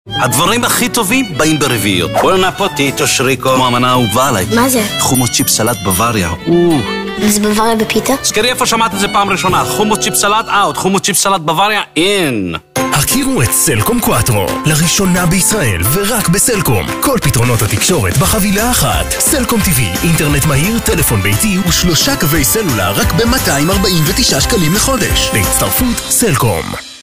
הדברים הכי טובים באים ברביעיות. בואו נפוטיטו שריקו. כמו המנה האהובה עליי. מה זה? חומוס צ'יפ סלט בוואריה. זה בוואריה בפיתה? זכרי איפה שמעת את זה פעם ראשונה. חומוס צ'יפ סלט אאוט, חומוס צ'יפ סלט בוואריה אין. הכירו את סלקום קואטרו, לראשונה בישראל ורק בסלקום. כל פתרונות התקשורת בחבילה אחת. סלקום TV, אינטרנט מהיר, טלפון ביתי ו3 קווי סלולר רק ב-249 שקלים לחודש. להצטרפות סלקום.